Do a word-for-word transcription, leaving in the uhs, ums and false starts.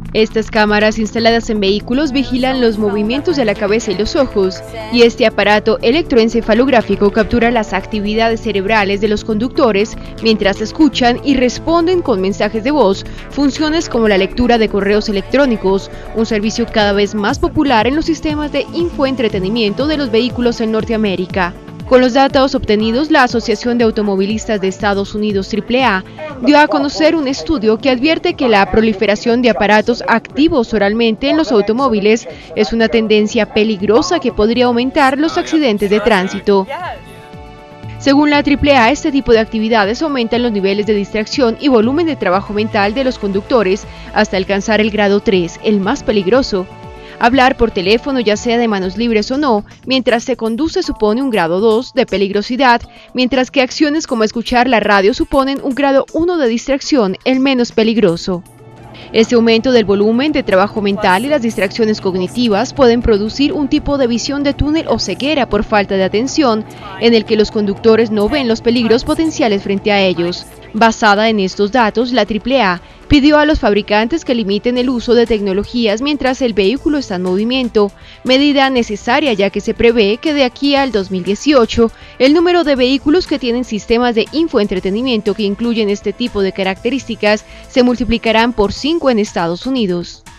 Estas cámaras instaladas en vehículos vigilan los movimientos de la cabeza y los ojos, y este aparato electroencefalográfico captura las actividades cerebrales de los conductores mientras escuchan y responden con mensajes de voz, funciones como la lectura de correos electrónicos, un servicio cada vez más popular en los sistemas de infoentretenimiento de los vehículos en Norteamérica. Con los datos obtenidos, la Asociación de Automovilistas de Estados Unidos, triple A, dio a conocer un estudio que advierte que la proliferación de aparatos activos oralmente en los automóviles es una tendencia peligrosa que podría aumentar los accidentes de tránsito. Según la triple A, este tipo de actividades aumentan los niveles de distracción y volumen de trabajo mental de los conductores hasta alcanzar el grado tres, el más peligroso. Hablar por teléfono, ya sea de manos libres o no, mientras se conduce supone un grado dos de peligrosidad, mientras que acciones como escuchar la radio suponen un grado uno de distracción, el menos peligroso. Este aumento del volumen de trabajo mental y las distracciones cognitivas pueden producir un tipo de visión de túnel o ceguera por falta de atención, en el que los conductores no ven los peligros potenciales frente a ellos. Basada en estos datos, la triple A pidió a los fabricantes que limiten el uso de tecnologías mientras el vehículo está en movimiento, medida necesaria ya que se prevé que de aquí al dos mil dieciocho el número de vehículos que tienen sistemas de infoentretenimiento que incluyen este tipo de características se multiplicarán por cinco en Estados Unidos.